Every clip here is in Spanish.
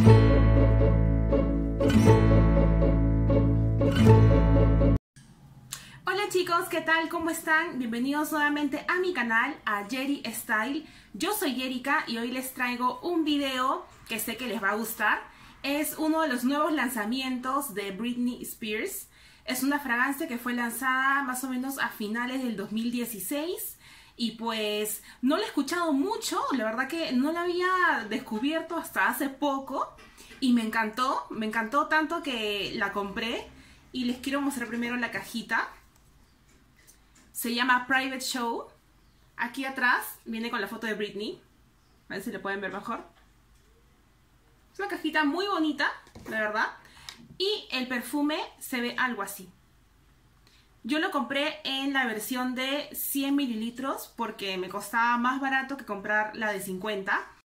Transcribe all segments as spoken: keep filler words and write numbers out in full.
Hola chicos, ¿qué tal? ¿Cómo están? Bienvenidos nuevamente a mi canal, a Yeri Style. Yo soy Yerika y hoy les traigo un video que sé que les va a gustar. Es uno de los nuevos lanzamientos de Britney Spears. Es una fragancia que fue lanzada más o menos a finales del dos mil dieciséis. Y pues no la he escuchado mucho, la verdad que no la había descubierto hasta hace poco. Y me encantó, me encantó tanto que la compré. Y les quiero mostrar primero la cajita. Se llama Private Show. Aquí atrás viene con la foto de Britney. A ver si lo pueden ver mejor. Es una cajita muy bonita, la verdad. Y el perfume se ve algo así. Yo lo compré en la versión de cien mililitros porque me costaba más barato que comprar la de cincuenta.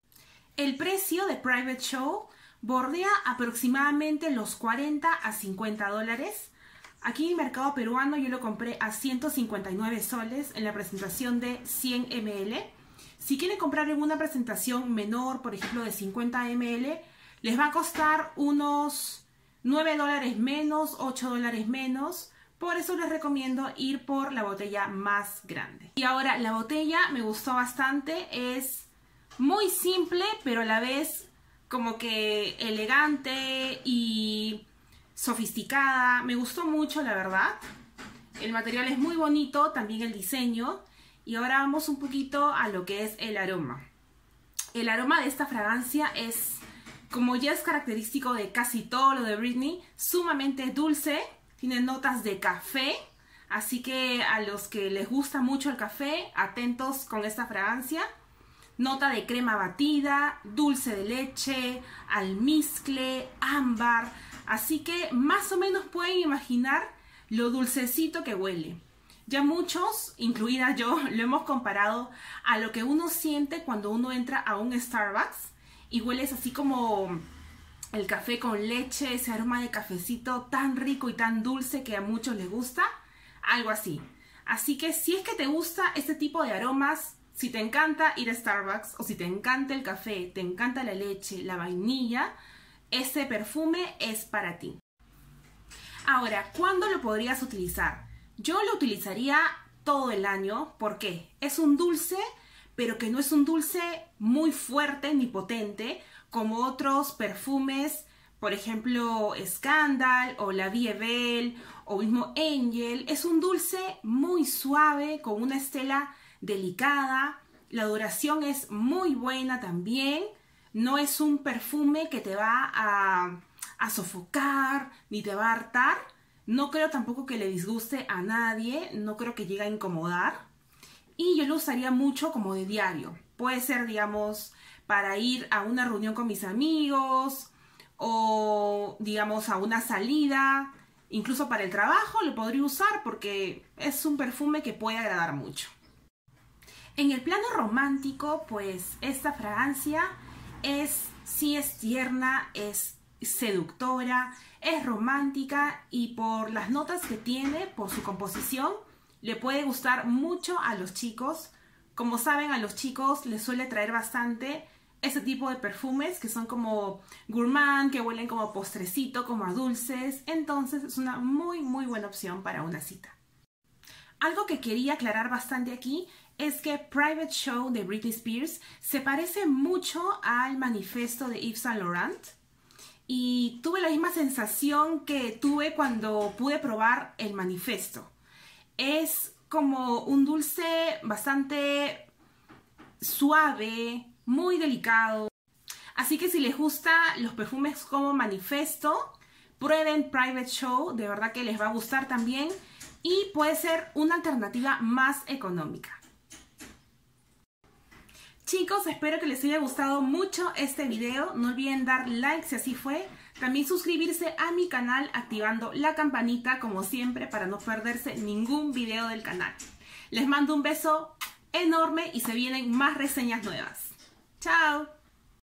El precio de Private Show bordea aproximadamente los cuarenta a cincuenta dólares. Aquí en Mercado Peruano yo lo compré a ciento cincuenta y nueve soles en la presentación de cien mililitros. Si quieren comprar en una presentación menor, por ejemplo de cincuenta mililitros, les va a costar unos nueve dólares menos, ocho dólares menos. Por eso les recomiendo ir por la botella más grande. Y ahora la botella me gustó bastante. Es muy simple, pero a la vez como que elegante y sofisticada. Me gustó mucho, la verdad. El material es muy bonito, también el diseño. Y ahora vamos un poquito a lo que es el aroma. El aroma de esta fragancia es, como ya es característico de casi todo lo de Britney, sumamente dulce. Tiene notas de café. Así que a los que les gusta mucho el café, atentos con esta fragancia. Nota de crema batida, dulce de leche, almizcle, ámbar. Así que más o menos pueden imaginar lo dulcecito que huele. Ya muchos, incluida yo, lo hemos comparado a lo que uno siente cuando uno entra a un Starbucks y hueles así como el café con leche, ese aroma de cafecito tan rico y tan dulce que a muchos les gusta. Algo así. Así que si es que te gusta este tipo de aromas, si te encanta ir a Starbucks o si te encanta el café, te encanta la leche, la vainilla, este perfume es para ti. Ahora, ¿cuándo lo podrías utilizar? Yo lo utilizaría todo el año. ¿Por qué? Es un dulce, pero que no es un dulce muy fuerte ni potente como otros perfumes, por ejemplo Scandal o La Vie Belle o mismo Angel. Es un dulce muy suave con una estela delicada. La duración es muy buena también. No es un perfume que te va a, a sofocar ni te va a hartar. No creo tampoco que le disguste a nadie. No creo que llegue a incomodar. Y yo lo usaría mucho como de diario. Puede ser, digamos, para ir a una reunión con mis amigos o, digamos, a una salida. Incluso para el trabajo lo podría usar porque es un perfume que puede agradar mucho. En el plano romántico, pues esta fragancia es, sí es tierna, es seductora, es romántica y por las notas que tiene, por su composición, le puede gustar mucho a los chicos. Como saben, a los chicos les suele traer bastante ese tipo de perfumes que son como gourmand, que huelen como postrecito, como a dulces. Entonces es una muy muy buena opción para una cita. Algo que quería aclarar bastante aquí es que Private Show de Britney Spears se parece mucho al manifiesto de Yves Saint Laurent. Y tuve la misma sensación que tuve cuando pude probar el manifiesto. Es como un dulce bastante suave, muy delicado. Así que si les gustan los perfumes como manifiesto, prueben Private Show, de verdad que les va a gustar también. Y puede ser una alternativa más económica. Chicos, espero que les haya gustado mucho este video. No olviden dar like si así fue. También suscribirse a mi canal activando la campanita como siempre para no perderse ningún video del canal. Les mando un beso enorme y se vienen más reseñas nuevas. ¡Chao!